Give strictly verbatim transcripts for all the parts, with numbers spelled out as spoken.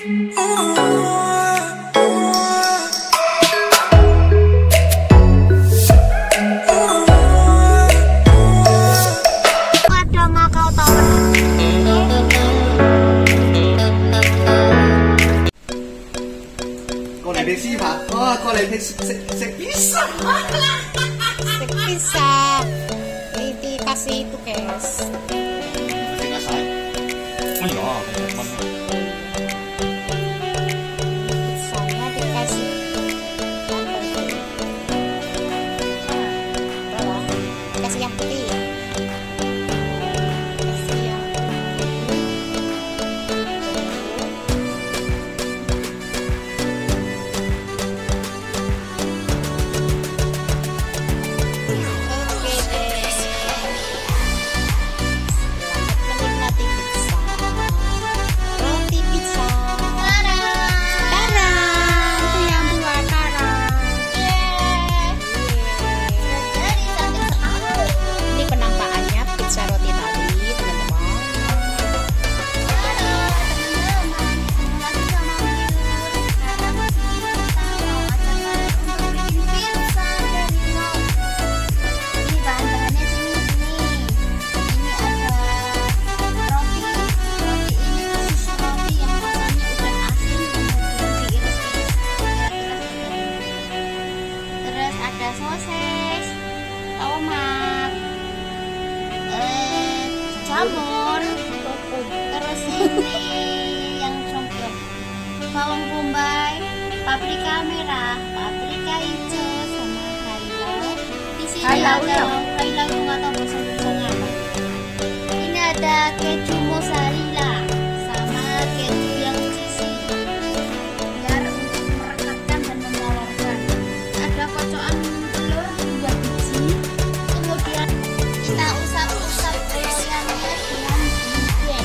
過嚟你試下，哦，過嚟你食食食 pizza。 食 pizza. Ini kasih itu guys. Tinggal saya. Oh iya, teman. Pizzanya dikasih apa itu? Bawah. Dikasih yang putih. Dikasih yang sosis, tomat, eh, jamur, terus ini yang songkok, bawang bombay, paprika merah, paprika hijau, sama kailau. Di sini Kailau, ada kailau itu nggak tahu bahasa Indonesianya apa. Ini ada keju mozzarella sama keju yang cheesy, biar untuk merekatkan dan memolorkan. Ada kocokan telur dua biji, kemudian kita usap-usap loyangnya dengan bumbu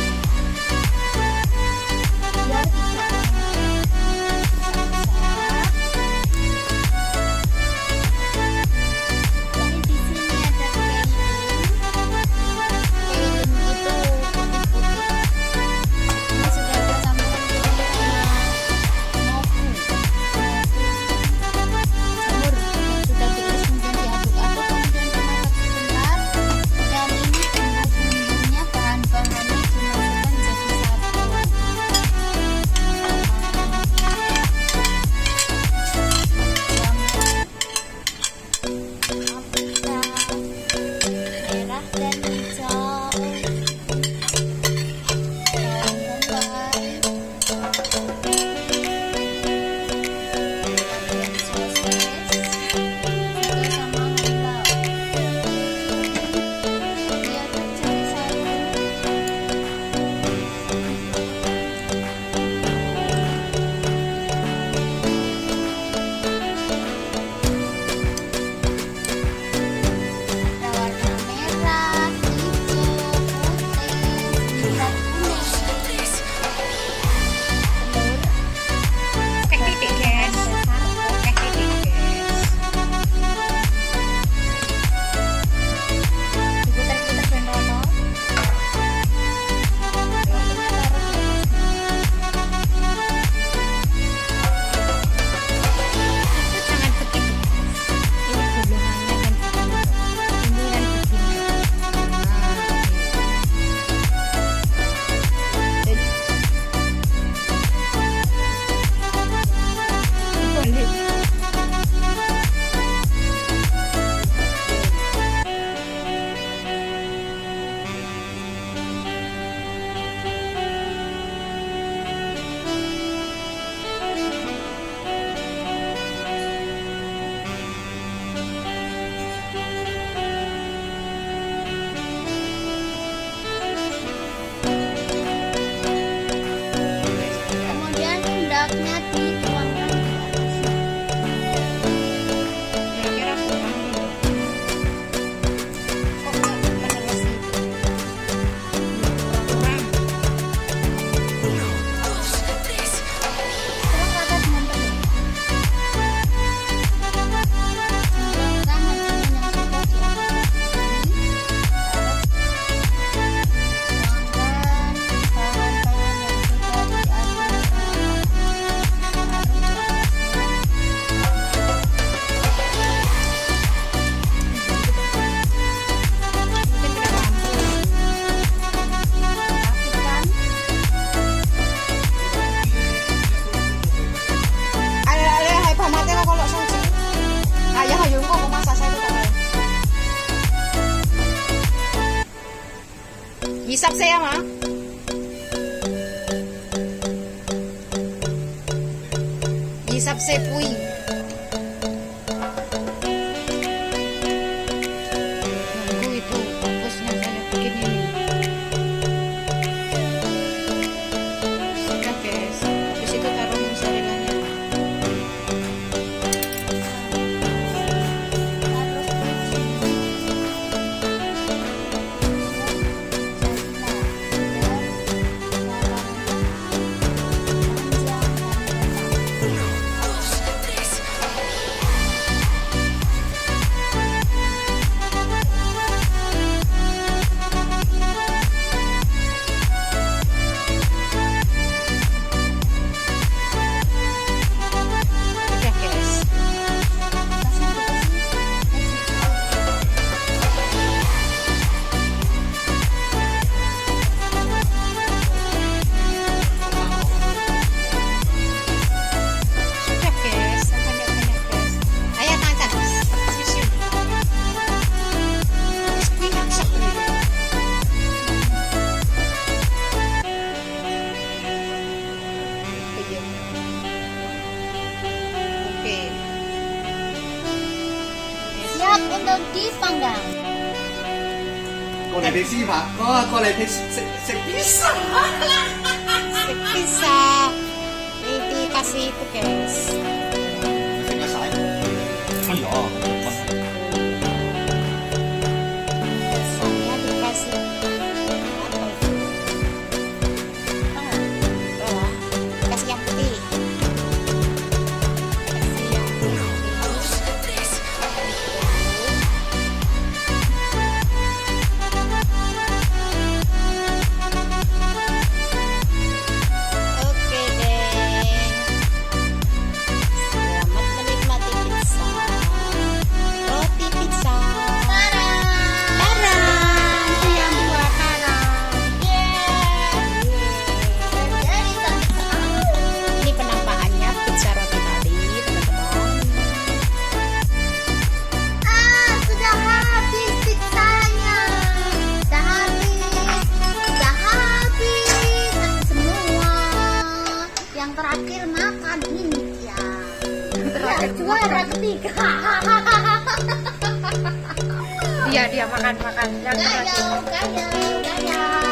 biar tidak usap-usap. Jadi di sini ada kelim, kelim itu putih-putih. Isap saya mah. Isap saya pui. Nunggu itu fokusnya saya bikin ini. Sudah guys. Habis itu taruh mozzarellanya. Siap untuk dipanggang. 過嚟俾師傅，過過嚟俾食食食 pizza。 Bisa dikasih itu guys. 食得晒。哎呀， Saya dikasih apa itu? Oh, kasih yang putih. Kasih yang putih. Oke deh. Selamat menikmati pizza. Roti pizza. Tara, itu yang buat Tara. Jadi sampai Ini penampakannya pizza roti tadi, teman-teman. ah sudah habis pizzanya. Sudah habis. Sudah habis. Habis semua. Yang terakhir makan ini ya. Ya, juara ketiga. Dia dia makan makan yang Gaya, terakhir. gaya, gaya.